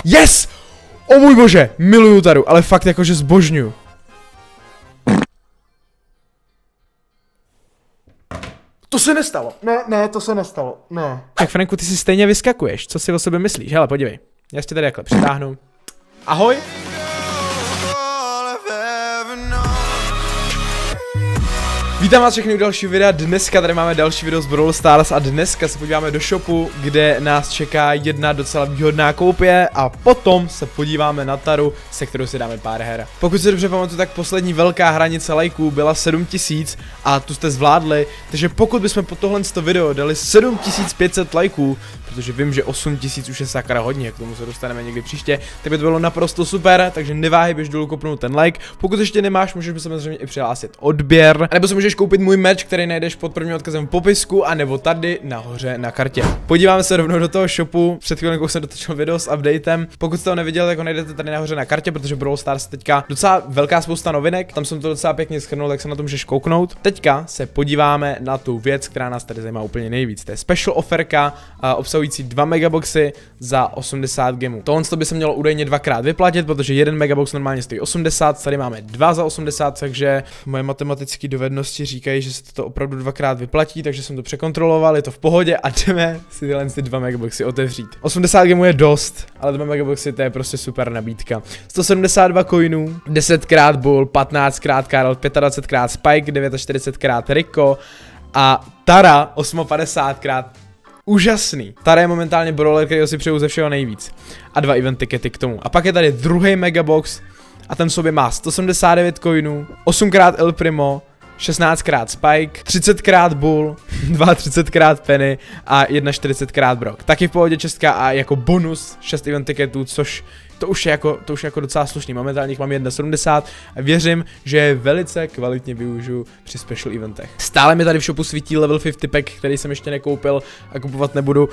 Yes! O můj bože, miluju Taru, ale fakt jakože zbožňuju. To se nestalo. Ne, to se nestalo. Ne. Tak Franku, ty si stejně vyskakuješ. Co si o sobě myslíš? Hele, podívej. Já si tě tady takhle přitáhnu. Ahoj. Vítám vás všechny u dalšího videa. Dneska tady máme další video z Brawl Stars a dneska se podíváme do shopu, kde nás čeká jedna docela výhodná koupě a potom se podíváme na Taru, se kterou si dáme pár her. Pokud si dobře pamatuju, tak poslední velká hranice lajků byla 7000 a tu jste zvládli, takže pokud bychom po tohle video dali 7500 lajků, protože vím, že 8000 už je sakra hodně, k tomu se dostaneme někdy příště, tak by to bylo naprosto super, takže neváhej, běž dolů kopnout ten like. Pokud ještě nemáš, můžeš samozřejmě i přihlásit odběr, nebo si můžeš koupit můj merch, který najdeš pod prvním odkazem v popisku, a nebo tady nahoře na kartě. Podíváme se rovnou do toho shopu. Před chvílinkou jsem dotočil video s updatem. Pokud jste ho neviděli, tak ho najdete tady nahoře na kartě, protože Brawl Stars teďka docela velká spousta novinek. Tam jsem to docela pěkně shrnul, tak se na to můžeš kouknout. Teďka se podíváme na tu věc, která nás tady zajímá úplně nejvíc. To je special offerka obsahující 2 megaboxy za 80 gemů. Tohle by se mělo údajně dvakrát vyplatit, protože jeden megabox normálně stojí 80, tady máme 2 za 80, takže moje matematické dovednosti říkají, že se to opravdu dvakrát vyplatí, takže jsem to překontroloval, je to v pohodě a jdeme si tyhle 2 megaboxy otevřít. 80 gemů je dost, ale 2 megaboxy to je prostě super nabídka. 172 coinů, 10krát Bull, 15krát Karl, 25krát Spike, 49krát Rico a Tara 58krát. Úžasný. Tara je momentálně brawler, který si přeju ze všeho nejvíc. A 2 event tikety k tomu. A pak je tady druhý megabox a ten v sobě má 179 coinů, 8krát El Primo, 16krát Spike, 30krát Bull, 32krát Penny a 41krát Brock. Taky v pohodě česká a jako bonus 6 event tiketů, což to už je jako docela slušný. Momentálně jich mám 1,70 a věřím, že je velice kvalitně využiju při special eventech. Stále mi tady v shopu svítí level 50 pack, který jsem ještě nekoupil a kupovat nebudu,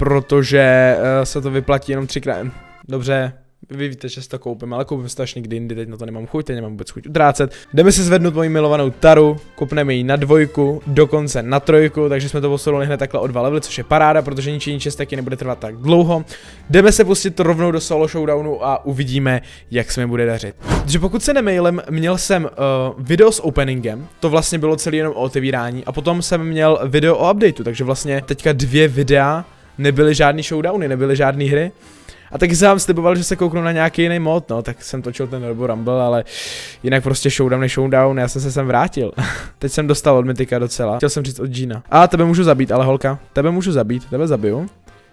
protože se to vyplatí jenom 3krát. Dobře. Vy víte, že si to koupím, ale koupím si to až někdy jindy, teď na to nemám chuť, teď nemám vůbec chuť utrácet. Jdeme si zvednout moji milovanou Taru, kopneme ji na 2, dokonce na 3, takže jsme to posunuli hned takhle o 2 levely, což je paráda, protože ničení česteky nebude trvat tak dlouho. Jdeme se pustit rovnou do solo showdownu a uvidíme, jak se mi bude dařit. Takže pokud se nemailem, měl jsem video s openingem, to vlastně bylo celý jenom o otevírání, a potom jsem měl video o updateu, takže vlastně teďka 2 videa, nebyly žádný showdowny, nebyly žádné hry. A taky jsem vám sliboval, že se kouknu na nějaký jiný mod, no, tak jsem točil ten Robo Rumble, ale jinak prostě showdown je showdown, já jsem se sem vrátil. Teď jsem dostal od Mythika docela, chtěl jsem říct od Gina. A tebe můžu zabít, ale holka, tebe můžu zabít, tebe zabiju.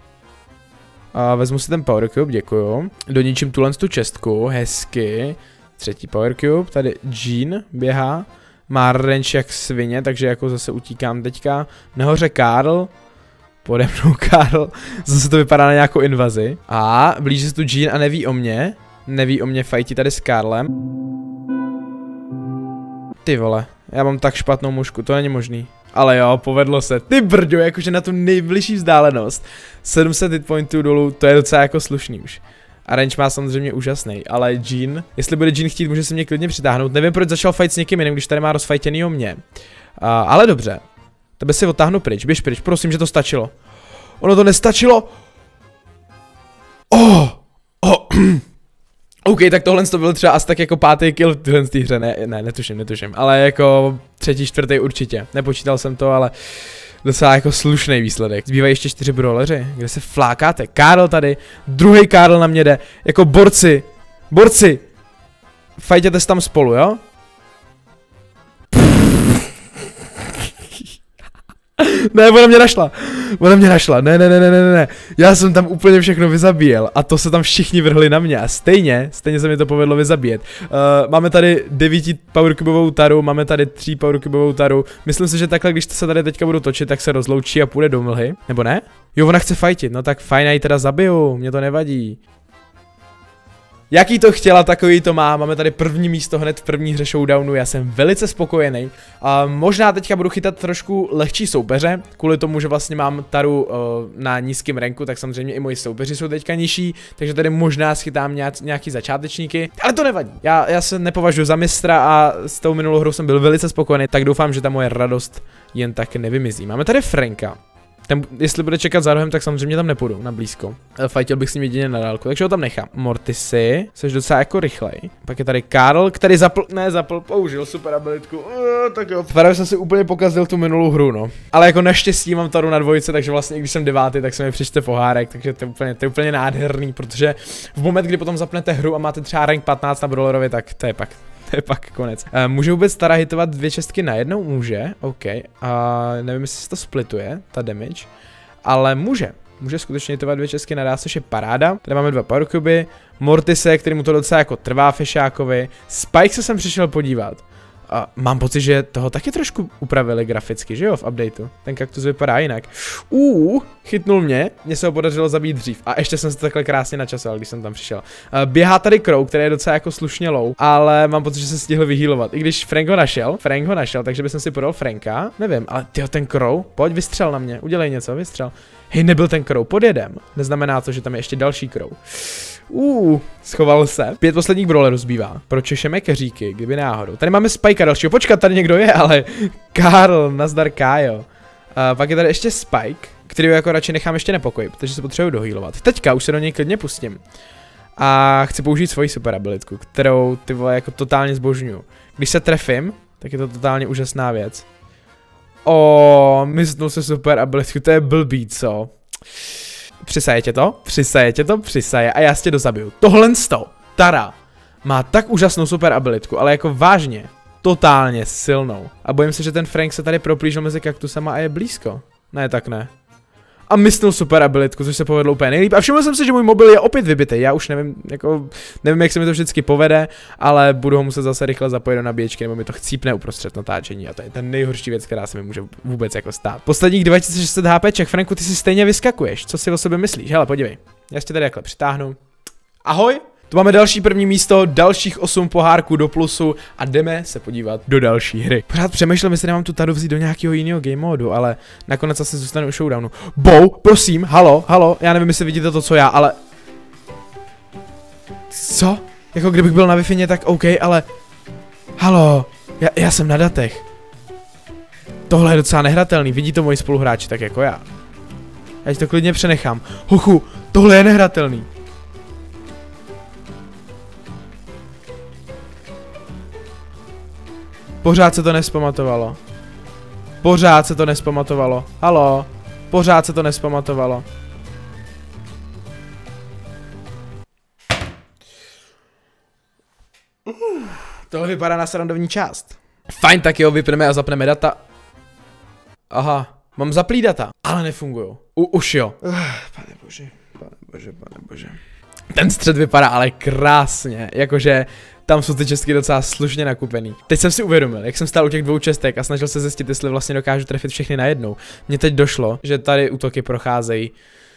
A vezmu si ten Power Cube, děkuju. Doničím tu čestku, hezky. 3. Power Cube, tady Jean běhá, má range jak svině, takže jako zase utíkám teďka. Nahoře Karl. Pode mnou Karl, zase to vypadá na nějakou invazi. A blíží se tu Jean a neví o mě fajtí tady s Karlem. Ty vole, já mám tak špatnou mužku, to není možný. Ale jo, povedlo se, ty brďo, jakože na tu nejbližší vzdálenost. 700 hit pointů dolů, to je docela jako slušný už. A range má samozřejmě úžasný, ale Jean, jestli bude Jean chtít, může se mě klidně přitáhnout. Nevím, proč začal fight s někým jiným, když tady má rozfajtěnýho mě. Ale dobře. Tebe si otáhnu pryč, běž pryč, prosím, že to stačilo. Ono to nestačilo. OK, tak tohle to byl třeba asi tak jako 5. kill v téhle hře, ne, netuším, ale jako 3., 4. určitě, nepočítal jsem to, ale docela jako slušný výsledek. Zbývají ještě 4 brawleři, kde se flákáte, Karl tady, druhý Karl na mě jde, jako borci, fajtěte se tam spolu, jo? Ne, ona mě našla, ne, já jsem tam úplně všechno vyzabíjel a to se tam všichni vrhli na mě a stejně se mi to povedlo vyzabíjet. Máme tady 9 powercubovou Taru, máme tady 3 powercubovou Taru, myslím si, že takhle, když se tady teďka budu točit, tak se rozloučí a půjde do mlhy, nebo ne? Jo, ona chce fightit, no tak fajn, já ji teda zabiju, mě to nevadí. Jaký to chtěla, takový to má. Máme tady první místo hned v první hře showdownu, já jsem velice spokojený. Možná teďka budu chytat trošku lehčí soupeře, kvůli tomu, že vlastně mám Taru na nízkém ranku, tak samozřejmě i moji soupeři jsou teďka nižší, takže tady možná schytám nějaký začátečníky, ale to nevadí. Já se nepovažuji za mistra a s tou minulou hrou jsem byl velice spokojený, tak doufám, že ta moje radost jen tak nevymizí. Máme tady Franka. Jestli bude čekat za rohem, tak samozřejmě tam nepůjdu na blízko. Fajtil bych s ním jedině na dálku, takže ho tam nechám. Mortisy, jsi docela jako rychlej. Pak je tady Karl, který použil super abilitku. Tak jo. Právě jsem si úplně pokazil tu minulou hru, no. Ale jako naštěstí mám Taru na dvojice, takže vlastně i když jsem 9, tak se mi přečte pohárek, takže to je úplně nádherný, protože v moment, kdy potom zapnete hru a máte třeba rank 15 na brawlerovi, tak to je pak konec. Může vůbec Tara hitovat 2 čestky najednou? Může, OK. Nevím, jestli se to splituje, ta damage, ale může skutečně hitovat 2 čestky naraz, což je paráda. Tady máme 2 power cuby, Mortise, který mu to docela jako trvá fešákovi. Spike se sem přišel podívat. Mám pocit, že toho taky trošku upravili graficky, že jo, v updateu. Ten kaktus vypadá jinak. Chytnul mě se ho podařilo zabít dřív. A ještě jsem se takhle krásně načasoval, když jsem tam přišel. Běhá tady Crow, který je docela jako slušně low, ale mám pocit, že se stihl vyhýlovat. I když Frank ho našel, takže bych si podal Franka. Nevím, ale tyjo, ten Crow, pojď, vystřel na mě, udělej něco, vystřel. Hej, nebyl ten Crow, podjedem. Neznamená to, že tam je ještě další Crow. Schoval se. 5 posledních brawlerů zbývá. Pročešeme keříky, kdyby náhodou. Tady máme Spikea dalšího. Počkat, tady někdo je, ale Karl, nazdar Kájo. Pak je tady ještě Spike, kterýho jako radši nechám ještě nepokoj, protože se potřebuji dohýlovat. Teďka už se do něj klidně pustím. A chci použít svoji super abilitku, kterou ty vole jako totálně zbožňuju. Když se trefím, tak je to totálně úžasná věc. Myslel se super abilitku, to je blbý, co? Přisaje tě to, a já tě dozabiju. Tohle Tara má tak úžasnou super abilitku, ale jako vážně, totálně silnou. A bojím se, že ten Frank se tady proplížil mezi kaktusama a je blízko. Ne, tak ne. A myslel super abilitku, což se povedlo úplně nejlíp. A všiml jsem si, že můj mobil je opět vybitý. Já už nevím, nevím, jak se mi to vždycky povede, ale budu ho muset zase rychle zapojit do nabíječky, nebo mi to chcípne uprostřed natáčení. A to je ta nejhorší věc, která se mi může vůbec jako stát. Posledních 2600 HPček, Franku, ty si stejně vyskakuješ. Co si o sobě myslíš? Hele, podívej. Já tě tady takhle přitáhnu. Ahoj! Tu máme další první místo, dalších 8 pohárků do plusu a jdeme se podívat do další hry. Pořád přemýšlím, jestli nemám tu Taru vzít do nějakého jiného game modu, ale nakonec asi zůstanu u showdownu. Prosím, halo, já nevím, jestli vidíte to, co já, ale... Co? Jako kdybych byl na Wi-Fi, tak OK, ale... Halo, já jsem na datech. Tohle je docela nehratelný, vidí to moji spoluhráči tak jako já. Já ti to klidně přenechám. Hochu, tohle je nehratelný. Pořád se to nespamatovalo. Halo, pořád se to nespamatovalo. Tohle vypadá na srandovní část. Fajn, tak jo, vypneme a zapneme data. Aha, mám zaplý data, ale nefungujou. Už jo. Pane bože. Ten střed vypadá ale krásně, jakože tam jsou ty čestky docela slušně nakupený. Teď jsem si uvědomil, jak jsem stál u těch 2 čestek a snažil se zjistit, jestli vlastně dokážu trefit všechny najednou. Mně teď došlo, že tady útoky procházejí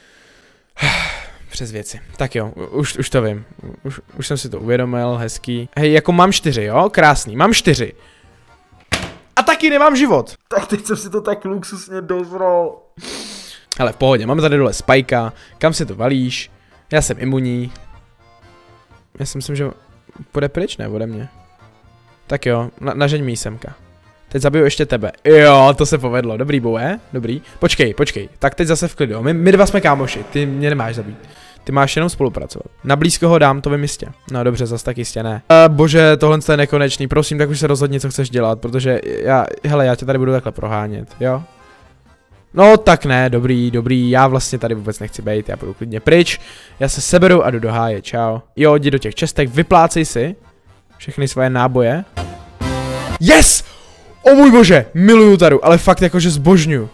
přes věci. Tak jo, už to vím. Už jsem si to uvědomil, hezký. Hej, jako mám 4, jo? Krásný, mám 4. A taky nemám život. Tak teď jsem si to tak luxusně dozral. Hele, v pohodě, máme tady dole Spikea. Kam si to valíš? Já jsem imunní. Já si myslím, že půjde pryč, ne, ode mě. Tak jo, nažeň mi semka. Teď zabiju ještě tebe. Jo, to se povedlo, dobrý boje, dobrý. Počkej, tak teď zase v klidu. My 2 jsme kámoši, ty mě nemáš zabít. Ty máš jenom spolupracovat. Na blízko ho dám, to vím jistě. No dobře, zas tak jistě ne. Bože, tohle je nekonečný, prosím, tak už se rozhodni, co chceš dělat, protože já tě tady budu takhle prohánět, jo? No tak ne, dobrý, já vlastně tady vůbec nechci být, já půjdu klidně pryč, já se seberu a jdu do háje, čau. Jo, jdi do těch čestek, vyplácej si všechny svoje náboje. Yes! O můj bože, miluju Taru, ale fakt jakože zbožňuju.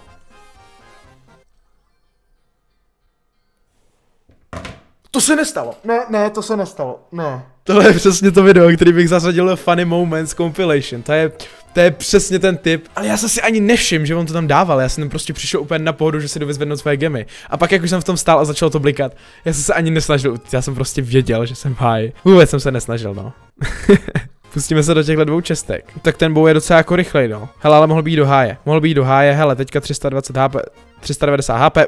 To se nestalo, ne, to se nestalo, ne. Tohle je přesně to video, který bych zařadil do Funny Moments Compilation, to je přesně ten typ, ale já jsem si ani nevšiml, že on to tam dával, já jsem tam prostě přišel úplně na pohodu, že si jdu vyzvednout svoje gemy. A pak jak už jsem v tom stál a začalo to blikat, já jsem se ani nesnažil, já jsem prostě věděl, že jsem high. Vůbec jsem se nesnažil, no. Pustíme se do těchto 2 čestek. Tak ten bow je docela jako rychlej, no. Hele, ale mohl být do háje, hele, teďka 320 HP, 390 HP.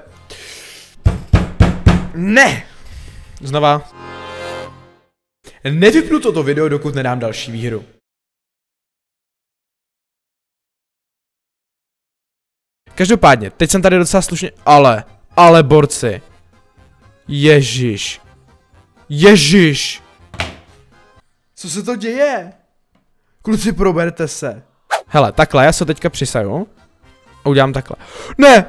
Ne! Znova. Nevypnu toto video, dokud nedám další výhru. Každopádně, teď jsem tady docela slušně, ale borci. Ježiš. Co se to děje? Kluci, proberte se. Hele, takhle, já se teďka přisaju. A udělám takhle. Ne!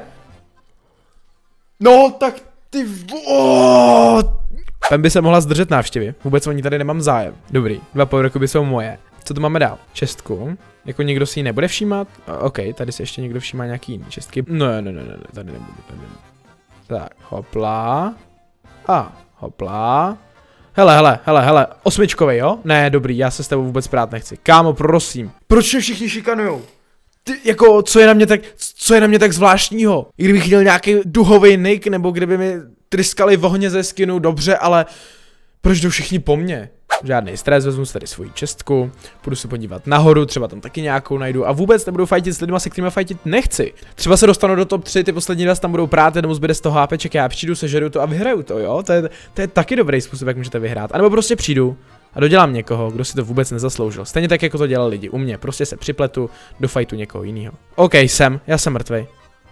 No, tak ty... Pem by se mohla zdržet návštěvy. Vůbec o ní tady nemám zájem. Dobrý, 2 powerky by jsou moje. Co tu máme dál? 6. Jako někdo si ji nebude všímat? OK, tady si ještě někdo všímá nějaký jiný 6. Ne, tady nebudu. Tak, hopla. A, hopla. Hele, 8, jo? Ne, dobrý, já se s tebou vůbec prát nechci. Kámo, prosím. Proč mě všichni šikanujou? Ty, jako, co je na mě tak zvláštního? I kdybych měl nějaký duhový nick, nebo kdyby mi tryskali v ohně ze skinu, dobře, ale proč jdou všichni po mně? Žádný stres, vezmu si tady svoji 6, půjdu se podívat nahoru, třeba tam taky nějakou najdu a vůbec nebudu fightit s lidma, se kterými fightit nechci. Třeba se dostanu do top 3, ty poslední 2 tam budou prát, jenom zbyde z toho HPček, já přijdu, sežeru to a vyhraju to, jo? To je taky dobrý způsob, jak můžete vyhrát. A nebo prostě přijdu a dodělám někoho, kdo si to vůbec nezasloužil. Stejně tak, jako to dělali lidi u mě, prostě se připletu do fightu někoho jiného. OK, já jsem mrtvej.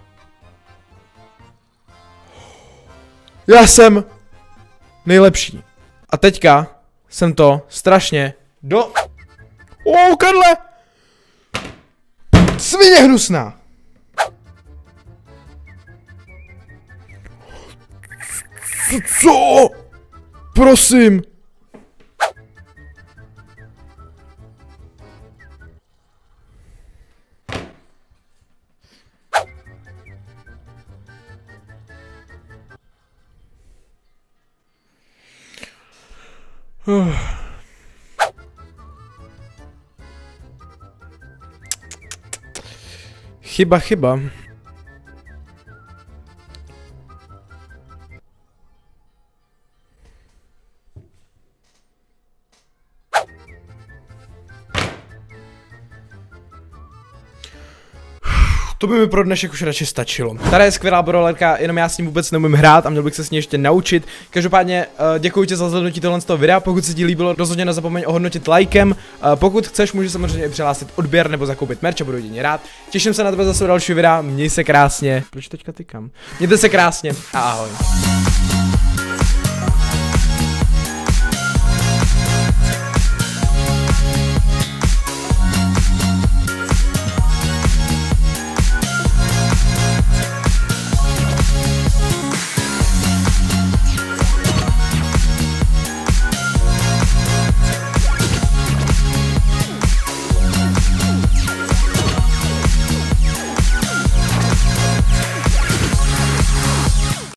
Já jsem nejlepší. A teďka jsem to strašně Karle! Svině hnusná! Co? Prosím! Chyba. To by mi pro dnešek už radši stačilo. Tady je skvělá brawlerka, jenom já s ním vůbec neumím hrát a měl bych se s ní ještě naučit. Každopádně děkuji ti za zhlédnutí tohle z toho videa, pokud se ti líbilo, rozhodně nezapomeň ohodnotit lajkem. Pokud chceš, můžeš samozřejmě přihlásit odběr nebo zakoupit merch a budu jedině rád. Těším se na tebe zase u dalšího videa, měj se krásně. Proč teďka tykám? Mějte se krásně a ahoj.